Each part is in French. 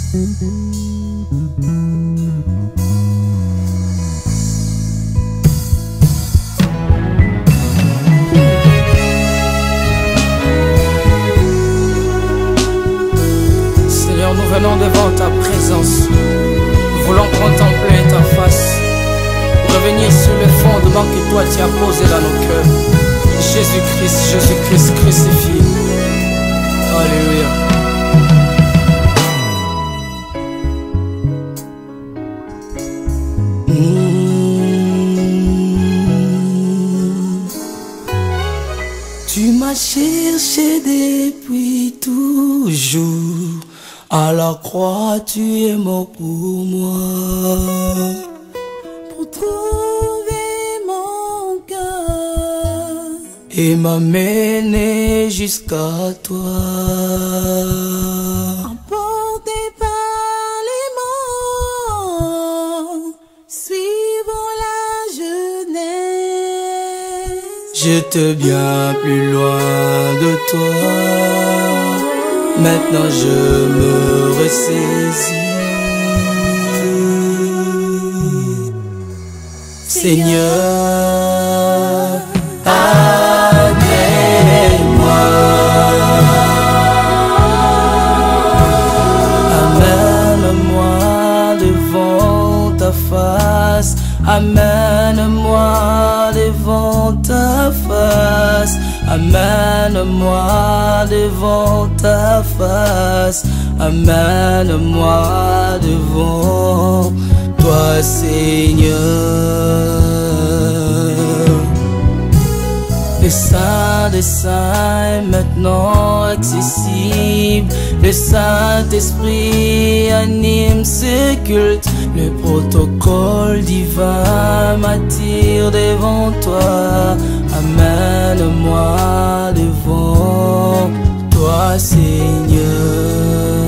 Seigneur, nous venons devant ta présence. Nous voulons contempler ta face, revenir sur le fondement que toi tu as posé dans nos cœurs. Jésus-Christ, Jésus-Christ crucifié. Alléluia. Tu m'as cherché depuis toujours, à la croix tu es mort pour moi. Pour trouver mon cœur et m'amener jusqu'à toi. Emporté par les mots, suivant la jeunesse, j'étais bien plus loin de toi. Maintenant je me ressaisis. Seigneur, amène-moi, amène-moi devant ta face, amène-moi devant ta face, amène-moi devant ta face, amène-moi devant toi, Seigneur. Le Saint des Saints est maintenant accessible. Le Saint-Esprit anime ce culte. Le protocole divin m'attire devant toi. Amène-moi devant toi, Seigneur.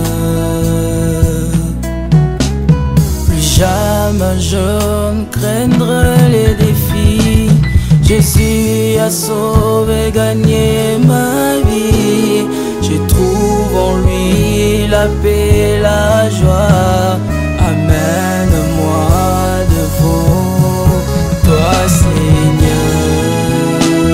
Plus jamais je ne craindrai les défis. Jésus a sauvé, gagné ma vie. Je trouve en lui la paix, la joie. Amène-moi devant toi, Seigneur.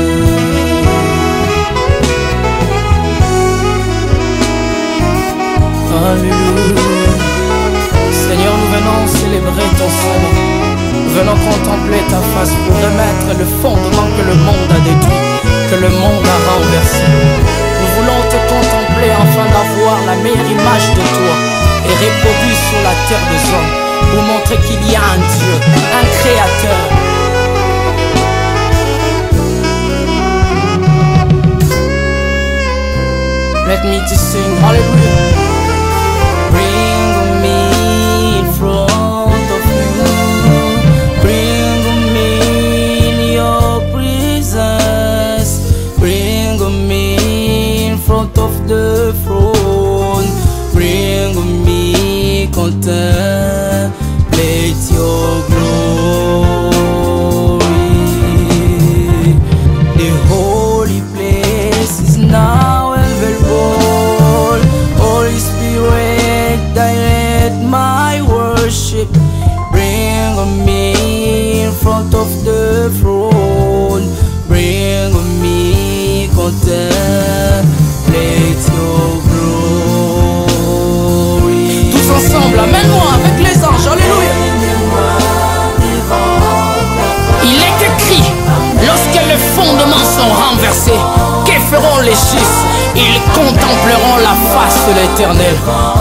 Alléluia. Seigneur, nous venons célébrer ton salut. Nous venons contempler ta face pour remettre le fondement que le monde a détruit, que le monde a renversé. Nous voulons te contempler afin d'avoir la meilleure image de toi et reproduire sur la terre des hommes pour montrer qu'il y a un Dieu, un créateur. Let me to sing, hallelujah. Bring me in front of you, bring me in your presence, bring me in front of the throne, bring me contemplate your glory. The holy place is now available. Holy Spirit, direct my worship. Bring me in front of the throne. Bring me contemplate your glory. Tous ensemble, amène-moi avec les anges, alléluia. Il est écrit, lorsque les fondements sont renversés, que feront les justes? Ils contempleront la face de l'Éternel.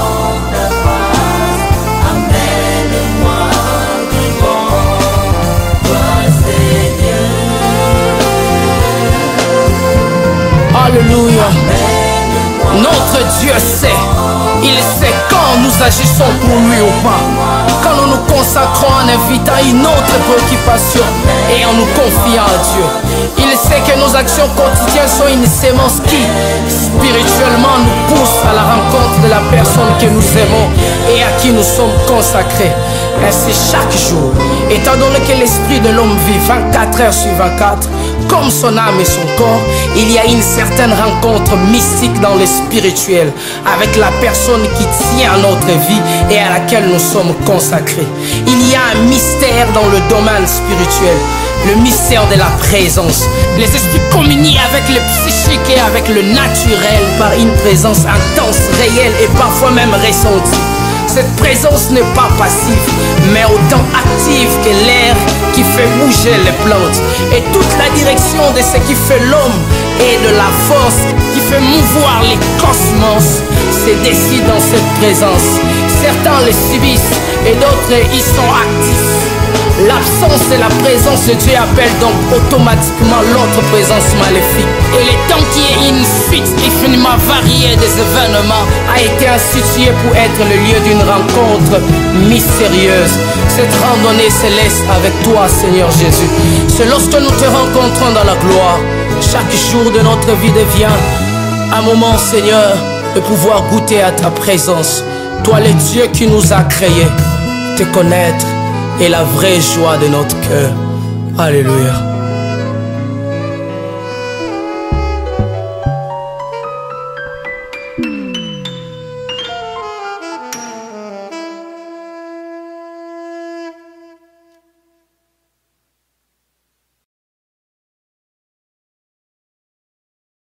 Alléluia. Notre Dieu sait. Il sait quand nous agissons pour lui ou pas. Quand nous nous consacrons en invitant une autre préoccupation et en nous confiant à Dieu. Il sait que nos actions quotidiennes sont une sémence qui, spirituellement, nous pousse à la rencontre de la personne que nous aimons et à qui nous sommes consacrés. Ainsi chaque jour, étant donné que l'esprit de l'homme vit 24 heures sur 24, comme son âme et son corps, il y a une certaine rencontre mystique dans le spirituel avec la personne qui tient à notre vie et à laquelle nous sommes consacrés. Il y a un mystère dans le domaine spirituel, le mystère de la présence. Les esprits communient avec le psychique et avec le naturel par une présence intense, réelle et parfois même ressentie. Cette présence n'est pas passive, mais autant active que l'air qui fait bouger les plantes. Et toute la direction de ce qui fait l'homme et de la force qui fait mouvoir les cosmos se décide dans cette présence. Certains les subissent et d'autres y sont actifs. L'absence de la présence de Dieu appelle donc automatiquement l'autre présence maléfique. Et le temps qui est une suite infiniment variée des événements a été institué pour être le lieu d'une rencontre mystérieuse. Cette randonnée céleste avec toi, Seigneur Jésus, c'est lorsque nous te rencontrons dans la gloire. Chaque jour de notre vie devient un moment, Seigneur, de pouvoir goûter à ta présence. Toi, le Dieu qui nous a créés, te connaître est la vraie joie de notre cœur. Alléluia.